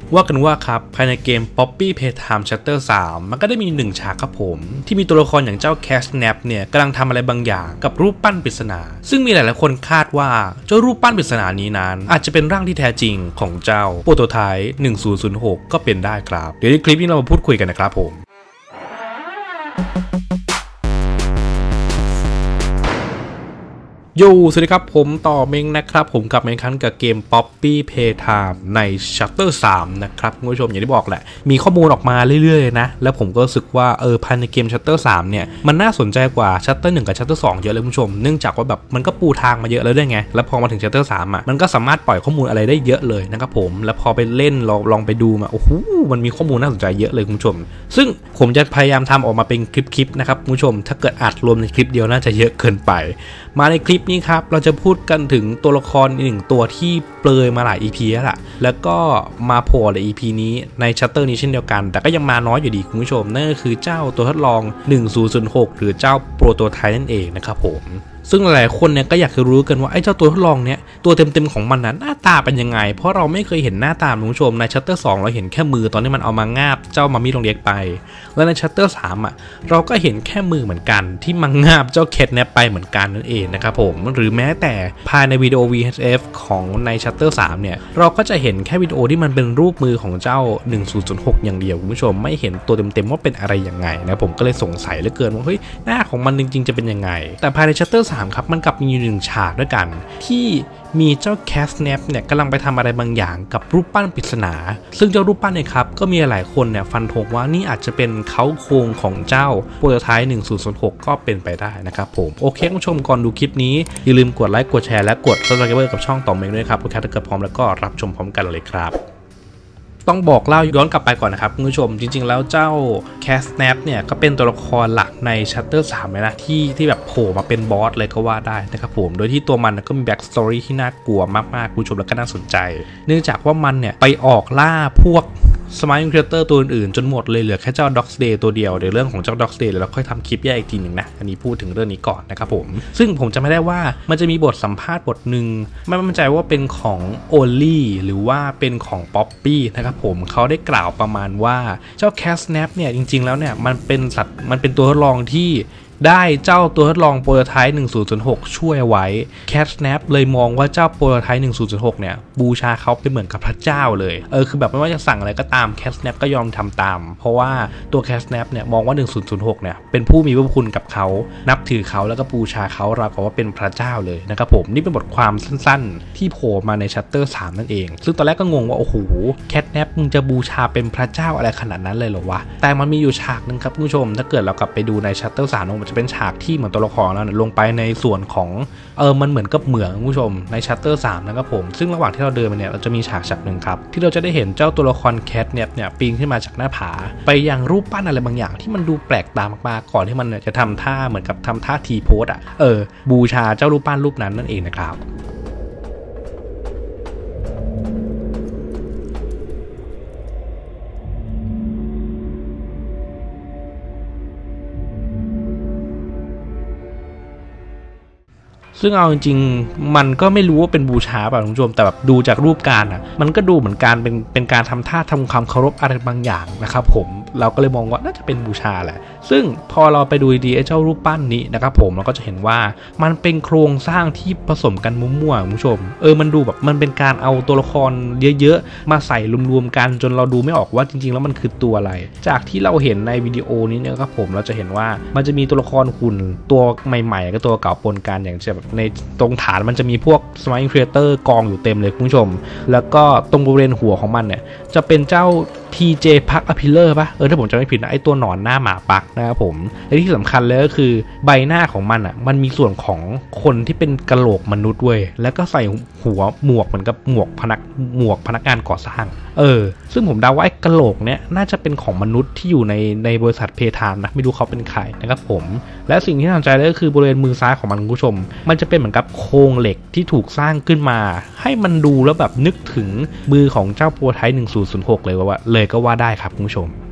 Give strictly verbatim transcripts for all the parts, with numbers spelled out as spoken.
ว่ากันว่าครับภายในเกม Poppy Playtime Chapter สามมันก็ได้มีหนึ่งฉากครับผมที่มีตัวละครอย่างเจ้า Catnap เนี่ยกำลังทำอะไรบางอย่างกับรูปปั้นปริศนาซึ่งมีหลายๆคนคาดว่าเจ้ารูปปั้นปริศนานี้นั้นอาจจะเป็นร่างที่แท้จริงของเจ้าโปรโตไทป์หนึ่งศูนย์ศูนย์หกก็เป็นได้ครับเดี๋ยวในคลิปนี้เรามาพูดคุยกันนะครับผมโยสวัสดีครับผมต่อเมงนะครับผมกลับมาอีกครั้งกับเกม Poppy Playtime ใน Chapter สามนะครับคุณผู้ชมอย่างที่บอกแหละมีข้อมูลออกมาเรื่อยๆนะแล้วผมก็รู้สึกว่าเออภายในเกม Chapter สามเนี่ยมันน่าสนใจกว่า Chapter หนึ่งกับ Chapter สองเยอะเลยคุณผู้ชมเนื่องจากว่าแบบมันก็ปูทางมาเยอะแล้วด้วยไงแล้วพอมาถึง Chapter สามอ่ะมันก็สามารถปล่อยข้อมูลอะไรได้เยอะเลยนะครับผมแล้วพอไปเล่นลองลองไปดูมาโอ้โหมันมีข้อมูลน่าสนใจเยอะเลยคุณผู้ชมซึ่งผมจะพยายามทำออกมาเป็นคลิปๆนะครับคุณผู้ชมถ้าเกิดอัดรวมในคลิปเดียวน่าจะเยอะเกินไปมาในคลิปนี้ครับเราจะพูดกันถึงตัวละครอีกหนึ่งตัวที่เปลยมาหลาย อี พี แล้วล่ะแล้วก็มาโผล่ใน อี พี นี้ในชัตเตอร์นี้เช่นเดียวกันแต่ก็ยังมาน้อยอยู่ดีคุณผู้ชมนั่นก็คือเจ้าตัวทดลองหนึ่งศูนย์ศูนย์หกหรือเจ้าโปรโตไทป์นั่นเองนะครับผมซึ่งหลายๆคนเนี่ยก็อยากจะรู้กันว่าไอ้เจ้าตัวทดลองเนี่ยตัวเต็มๆของมันนั้นหน้าตาเป็นยังไงเพราะเราไม่เคยเห็นหน้าตาคุณผู้ชมในชัตเตอร์สองเราเห็นแค่มือตอนที่มันเอามางาบเจ้ามามี่ลงเด็กไปแล้วในชัตเตอร์สามอ่ะเราก็เห็นแค่มือเหมือนกันที่มางาบเจ้าแคทเนี่ยไปเหมือนกันนั่นเองนะครับผมหรือแม้แต่ภายในวิดีโอ วี เอช เอฟ ของในชัตเตอร์สามเนี่ยเราก็จะเห็นแค่วิดีโอที่มันเป็นรูปมือของเจ้าหนึ่งศูนย์ศูนย์หกอย่างเดียวคุณผู้ชมไม่เห็นตัวเต็มๆว่าเป็นอะไรยังไงนะผมก็เลยสงสัยเหลือเกินว่าเฮ้ยหน้าของมันจริงๆจะเป็นยังไงแต่ภายในชัตเตอร์สามครับมันกลับมีหนึ่งฉากด้วยกันที่มีเจ้าแคสแนปเนี่ยกำลังไปทำอะไรบางอย่างกับรูปปั้นปริศนาซึ่งเจ้ารูปปั้นเนี่ยครับก็มีหลายคนเนี่ยฟันธงว่านี่อาจจะเป็นเขาโครงของเจ้าโปรโตไทป์หนึ่งศูนย์ศูนย์หกก็เป็นไปได้นะครับผมโอเคคุณผู้ชมก่อนดูคลิปนี้อย่าลืมกดไลค์กดแชร์และกด ซับสไครบ์ กับช่องต่อเมงด้วยครับโอเคถ้าเกิดพร้อมแล้วก็รับชมพร้อมกันเลยครับต้องบอกเล่าย้อนกลับไปก่อนนะครับคุณผู้ชมจริงๆแล้วเจ้า Catnap เนี่ยก็เป็นตัวละครหลักใน Chapter สามเลยนะที่ที่แบบโผล่มาเป็นบอสเลยก็ว่าได้นะครับผมโดยที่ตัวมันก็มีแบ็กสตอรี่ที่น่ากลัวมากๆคุณผู้ชมแล้วก็น่าสนใจเนื่องจากว่ามันเนี่ยไปออกล่าพวกสมาร์ทครีเอเตอร์ตัวอื่นๆจนหมดเลยเหลือแค่เจ้า Dogsday ตัวเดียวเดี๋ยวเรื่องของเจ้า Dogsday เดี๋ยวเราค่อยทำคลิปแยกอีกทีหนึ่งนะอันนี้พูดถึงเรื่องนี้ก่อนนะครับผมซึ่งผมจะไม่ได้ว่ามันจะมีบทสัมภาษณ์บทหนึ่งไม่มั่นใจว่าเป็นของ Only หรือว่าเป็นของ Poppy นะครับผมเขาได้กล่าวประมาณว่าเจ้า Catnap เนี่ยจริงๆแล้วเนี่ยมันเป็นสัตว์มันเป็นตัวทดลองที่ได้เจ้าตัวทดลองโปรโตไทป์หนึ่งศูนย์ศูนย์หกช่วยไว้ Catnap เลยมองว่าเจ้าโปรโตไทป์หนึ่งศูนย์ศูนย์หกเนี่ยบูชาเขาเป็นเหมือนกับพระเจ้าเลยเออคือแบบไม่ว่าจะสั่งอะไรก็ตาม Catnap ก็ยอมทำตามเพราะว่าตัว Catnap เนี่ยมองว่าหนึ่งศูนย์ศูนย์หกเนี่ยเป็นผู้มีพระคุณกับเขานับถือเขาแล้วก็บูชาเขาราวกับว่าเป็นพระเจ้าเลยนะครับผมนี่เป็นบทความสั้นๆที่โผล่มาใน Chapter สามนั่นเองซึ่งตอนแรกก็งงว่าโอ้โห Catnap มึงจะบูชาเป็นพระเจ้าอะไรขนาดนั้นเลยเหรอวะแต่มันมีอยู่ฉากนึงครับผู้ชมถ้าเกิดเรากลับไปดูใน Chapter สามจะเป็นฉากที่เหมือนตัวละครเราลงไปในส่วนของเออมันเหมือนกับเหมืองคุณผู้ชมในชัตเตอร์สามนะครับผมซึ่งระหว่างที่เราเดินไปเนี่ยเราจะมีฉากฉากหนึ่งครับที่เราจะได้เห็นเจ้าตัวละครแคทเนี่ยเนี่ยปีนขึ้นมาจากหน้าผาไปยังรูปปั้นอะไรบางอย่างที่มันดูแปลกตามากๆก่อนที่มันจะทำท่าเหมือนกับทำท่าทีโพสอ่ะเออบูชาเจ้ารูปปั้นรูปนั้นนั่นเองนะครับซึ่งเอาจริงๆมันก็ไม่รู้ว่าเป็นบูชาป่ะคุณผู้ชมแต่แบบดูจากรูปการอ่ะมันก็ดูเหมือนการเป็นเป็นการทำท่าทำความเคารพอะไรบางอย่างนะครับผมเราก็เลยมองว่าน่าจะเป็นบูชาแหละซึ่งพอเราไปดูดีไอ้เจ้ารูปปั้นนี้นะครับผมเราก็จะเห็นว่ามันเป็นโครงสร้างที่ผสมกันมั่วๆคุณผู้ชมเออมันดูแบบมันเป็นการเอาตัวละครเยอะๆมาใส่รวมๆกันจนเราดูไม่ออกว่าจริงๆแล้วมันคือตัวอะไรจากที่เราเห็นในวิดีโอนี้เนี่ยครับผมเราจะเห็นว่ามันจะมีตัวละครหุ่นตัวใหม่ๆกับตัวเก่าปนกันอย่างเช่นแบบในตรงฐานมันจะมีพวก Smart Creator กองอยู่เต็มเลยคุณผู้ชมแล้วก็ตรงบริเวณหัวของมันเนี่ยจะเป็นเจ้า ที เจ Park Appealer ป่ะเออถ้าผมจำไม่ผิดนะไอตัวหนอนหน้าหมาปักนะครับผมและที่สำคัญเลยก็คือใบหน้าของมันอ่ะมันมีส่วนของคนที่เป็นกะโหลกมนุษย์เว้ยแล้วก็ใส่หัวหมวกเหมือนกับหมวกพนักหมวกพนักงานก่อสร้างเออซึ่งผมเดาว่าไอ้กะโหลกเนี้ยน่าจะเป็นของมนุษย์ที่อยู่ในในบริษัทเพทามนะไม่รู้เขาเป็นใครนะครับผมและสิ่งที่น่าสนใจเลยก็คือบริเวณมือซ้ายของมันคุณผู้ชมมันจะเป็นเหมือนกับโครงเหล็กที่ถูกสร้างขึ้นมาให้มันดูแล้วแบบนึกถึงมือของเจ้าโปรโตไทป์หนึ่งศูนย์ศูนย์หกเลยว่าเลยก็ว่าได้ครับคุณผู้ชม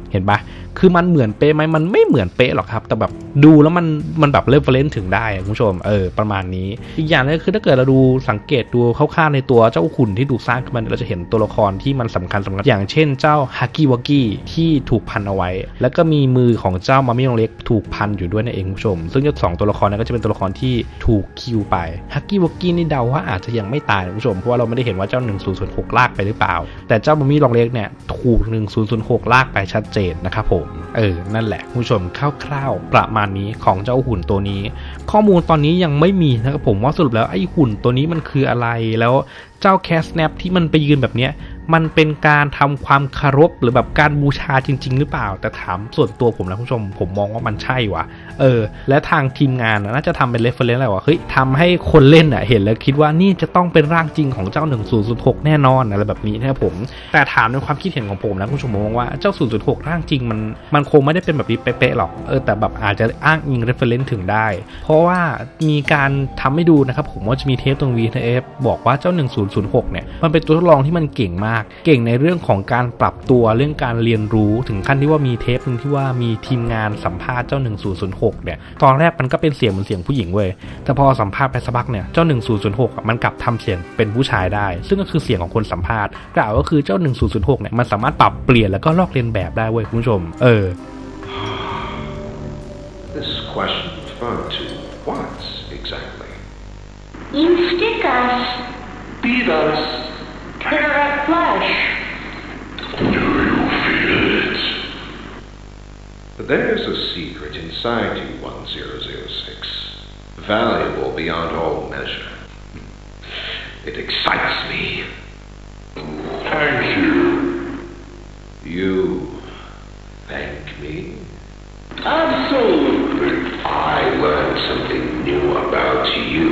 เห็นปะคือมันเหมือนเป๊ะไหมมันไม่เหมือนเป๊ะหรอกครับแต่แบบดูแล้วมันมันแบบเรฟเฟรนซ์ถึงได้คุณผู้ชมเออประมาณนี้อีกอย่างนึงคือถ้าเกิดเราดูสังเกตดูคร่าวๆในตัวเจ้าหุ่นที่ถูกสร้างขึ้นมาเราจะเห็นตัวละครที่มันสำคัญสำคัญอย่างเช่นเจ้าฮักกี้วักกี้ที่ถูกพันเอาไว้แล้วก็มีมือของเจ้ามามี่เล็กถูกพันอยู่ด้วยนั่นเองคุณผู้ชมซึ่งเจ้าสองตัวละครนั้นก็จะเป็นตัวละครที่ถูกคิวไปฮักกี้วักกี้นี่เดาว่าอาจจะยังไม่ตายคุณผู้ชมเพราะว่าเราไม่ได้เห็นว่าเจ้าหนึ่งศูนย์ศูนย์หกลากไปหรือเปล่าแต่เจ้ามามี่เล็กเนี่ยถูกหนึ่งศูนย์ศูนย์หกลากไปชัดเจนนะครับผมเออนั่นแหละคุณผู้ชมคร่าวๆประมาณนี้ของเจ้าหุ่นตัวนี้ข้อมูลตอนนี้ยังไม่มีนะครับผมว่าสรุปแล้วไอ้หุ่นตัวนี้มันคืออะไรแล้วเจ้าแคสแนปที่มันไปยืนแบบเนี้ยมันเป็นการทำความเคารพหรือแบบการบูชาจริงๆหรือเปล่าแต่ถามส่วนตัวผมนะคุณผู้ชมผมมองว่ามันใช่ว่ะเออและทางทีมงานน่าจะทำเป็นเรฟเฟอเรนซ์อะไรวะเฮ้ยทำให้คนเล่นอ่ะเห็นแล้วคิดว่านี่จะต้องเป็นร่างจริงของเจ้าหนึ่งศูนย์ศูนย์หกแน่นอนอะไรแบบนี้นะครับผมแต่ถามในความคิดเห็นของผมนะคุณผู้ชมมองว่าเจ้าศูนย์ศูนย์หกร่างจริงมันมันคงไม่ได้เป็นแบบนี้เป๊ะๆหรอกเออแต่แบบอาจจะอ้างอิงเรฟเฟอเรนซ์ถึงได้เพราะว่ามีการทำให้ดูนะครับผมว่าจะมีเทปตรง วี ที เอฟ บอกว่าเจ้าหนึ่งศูนย์ศูนย์หกเนี่ยมันเป็นตัวทดลองที่มันเก่งมากเก่งในเรื่องของการปรับตัวเรื่องการเรียนรู้ถึงขั้นที่ว่ามีเทปนึงที่ว่ามีทีมงานสัมภาษณ์เจ้าหนึ่งศูนย์ศูนย์หกเนี่ยตอนแรกมันก็เป็นเสียงเหมือนเสียงผู้หญิงเว้ยแต่พอสัมภาษณ์ไปสักพักเนี่ยเจ้าหนึ่งศูนย์ศูนย์หกมันกลับทำเสียงเป็นผู้ชายได้ซึ่งก็คือเสียงของคนสัมภาษณ์กล่าวก็คือเจ้าหนึ่งศูนย์ศูนย์หกเนี่ยมันสามารถปรับเปลี่ยนแล้วก็ลอกเลียนแบบได้เว้ยคุณผู้ชมเออ This question referred to what exactly? You stick us. Beat us. Turn our flesh. Do you feel it? But there's a secret inside you, one zero zero six. Valuable beyond all measure. It excites me. Thank you. You thank me? Absolutely. I learn something new about you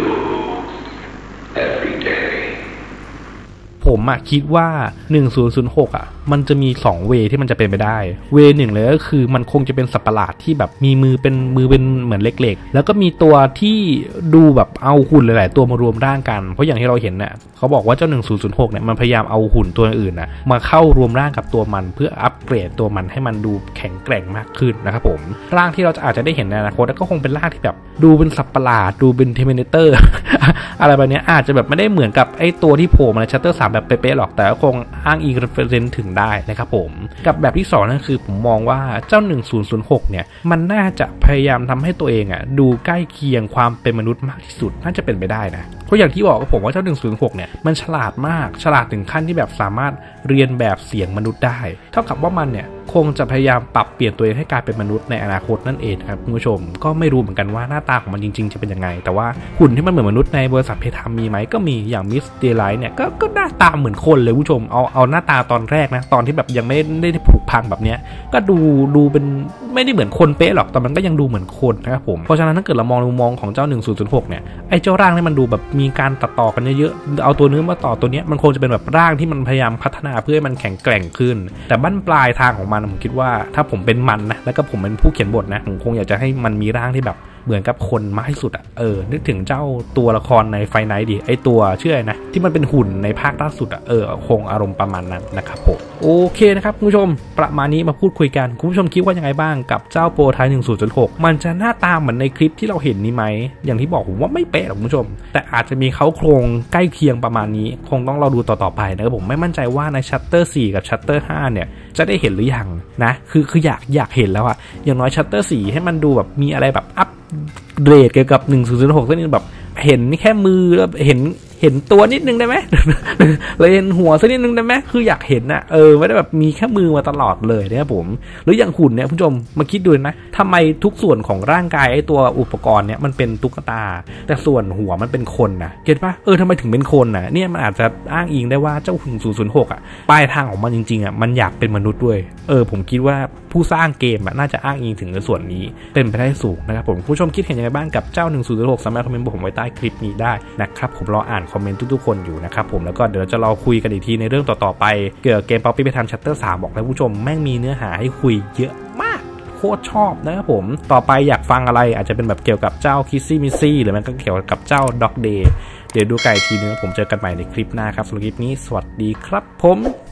every day. ผมอะคิดว่าหนึ่งศูนย์ศูนย์หกอะมันจะมีสองเวที่มันจะเป็นไปได้เวหนึ่งเลยก็คือมันคงจะเป็นสัตว์ประหลาดที่แบบมีมือเป็นมือเป็นเหมือนเล็กๆแล้วก็มีตัวที่ดูแบบเอาหุ่นหลายๆตัวมารวมร่างกันเพราะอย่างที่เราเห็นเนี่ยเขาบอกว่าเจ้าหนึ่งศูนย์ศูนย์หกเนี่ยมันพยายามเอาหุ่นตัวอื่นนะมาเข้ารวมร่างกับตัวมันเพื่ออัปเกรดตัวมันให้มันดูแข็งแกร่งมากขึ้นนะครับผมร่างที่เราอาจจะได้เห็นในอนาคตก็คงเป็นร่างที่แบบดูเป็นสัตว์ประหลาดดูเป็นเทอร์มิเนเตอร์ อะไรแบบนี้อาจจะแบบไม่ได้เหมือนกับไอ้ตัวที่โผล่มาในชัตเตอร์สามแบบเป๊ะๆหรอกแต่ก็คงอ้างอิงเรฟเฟอเรนซ์ถึงได้นะครับผมกับแบบที่สองนั่นคือผมมองว่าเจ้าหนึ่งศูนย์ศูนย์หกเนี่ยมันน่าจะพยายามทำให้ตัวเองอ่ะดูใกล้เคียงความเป็นมนุษย์มากที่สุดน่าจะเป็นไปได้นะเพราะอย่างที่บอกกับผมว่าเจ้าหนึ่งศูนย์หกเนี่ยมันฉลาดมากฉลาดถึงขั้นที่แบบสามารถเรียนแบบเสียงมนุษย์ได้เท่ากับว่ามันเนี่ยคงจะพยายามปรับเปลี่ยนตัวเองให้กลายเป็นมนุษย์ในอนาคตนั่นเองครับคุณผู้ชมก็ไม่รู้เหมือนกันว่าหน้าตาของมันจริงๆจะเป็นยังไงแต่ว่าหุ่นที่มันเหมือนมนุษย์ในบริษัทเพทามมีไหมก็มีอย่างมิสเดลไลท์เนี่ยก็ก็หน้าตาเหมือนคนเลยผู้ชมเอาเอาหน้าตาตอนแรกนะตอนที่แบบยังไม่ได้ผุพังแบบเนี้ยก็ดูดูเป็นไม่ได้เหมือนคนเป๊ะหรอกแต่มันก็ยังดูเหมือนคนนะครับผมเพราะฉะนั้นถ้าเกิดเรามองมุมมองของเจ้าหนึ่งศูนย์ศูนย์หกเนี่ยไอ้เจ้าร่างนี่มันดูแบบมีการตัดต่อกันเยอะๆเอาตัวเนื้อมาต่อตัวเนี้ยมันคงจะเป็นแบบร่างที่มันพยายามพัฒนาเพื่อให้มันแข็งแกร่งขึ้นแต่บั้นปลายทางของมันผมคิดว่าถ้าผมเป็นมันนะแล้วก็ผมเป็นผู้เขียนบทนะผมคงอยากจะให้มันมีร่างที่แบบเหมือนกับคนมากที่สุดอ่ะเออนึกถึงเจ้าตัวละครในไฟไนท์ดิไอตัวชื่ออะไรนะที่มันเป็นหุ่นในภาคล่าสุดอ่ะเออคงอารมณ์ประมาณนั้นนะครับผมโอเคนะครับคุณผู้ชมประมาณนี้มาพูดคุยกันคุณผู้ชมคิดว่ายังไงบ้างกับเจ้าโปรไทป์หนึ่งศูนย์ศูนย์หกมันจะหน้าตาเหมือนในคลิปที่เราเห็นนี้ไหมอย่างที่บอกผมว่าไม่เป๊ะหรอกคุณผู้ชมแต่อาจจะมีเขาโครงใกล้เคียงประมาณนี้คงต้องเราดูต่อๆไปนะครับผมไม่มั่นใจว่าในชัตเตอร์สี่กับชัตเตอร์ห้าเนี่ยจะได้เห็นหรือยังนะคือคืออยากอยากเห็นแล้วอะอย่างน้อยชัตเตอร์สี่ให้มันดูแบบมีอะไรแบบอัพเรทเกี่ยวกับหนึ่งศูนย์ศูนย์หกสักนิดแบบเห็นนี่แค่มือแล้วเห็นเห็นตัวนิดนึงได้ไหม เลยเห็นหัวสักนิดนึงได้ไหมคืออยากเห็นนะเออไม่ได้แบบมีแค่มือมาตลอดเลยนะครับผมหรืออย่างหุ่นเนี่ยผู้ชมมาคิดดูนะทำไมทุกส่วนของร่างกายไอ้ตัวอุปกรณ์เนี่ยมันเป็นตุ๊กตาแต่ส่วนหัวมันเป็นคนนะเก็ทปะเออทำไมถึงเป็นคนนะเนี่ยมันอาจจะอ้างอิงได้ว่าเจ้าหนึ่งศูนย์ศูนย์หกอ่ะปลายทางของมันจริงๆอ่ะมันอยากเป็นมนุษย์ด้วยเออผมคิดว่าผู้สร้างเกมอ่ะน่าจะอ้างอิงถึงในส่วนนี้เป็นไปได้สูงนะครับผมผู้ชมคิดเห็นยังไงบ้างกับเจ้าหนึ่งศูนย์ศูนย์หกสามารถคอมเมนต์บอกผมไว้ใต้คลิปนี้ได้นะครับผมรออ่านคอมเมนต์ทุกๆคนอยู่นะครับผมแล้วก็เดี๋ยวเราจะรอคุยกันอีกทีในเรื่องต่อๆไปเกี่ยวกับเกม Poppy Playtime Chapter สามบอกแล้วผู้ชมแม่งมีเนื้อหาให้คุยเยอะมากโคตรชอบนะครับผมต่อไปอยากฟังอะไรอาจจะเป็นแบบเกี่ยวกับเจ้า Kissy Missy หรือมันก็เกี่ยวกับเจ้า Dog Day เดี๋ยวดูไกลทีนึงผมเจอกันใหม่ในคลิปหน้าครับสำหรับคลิปนี้สวัสดีครับผม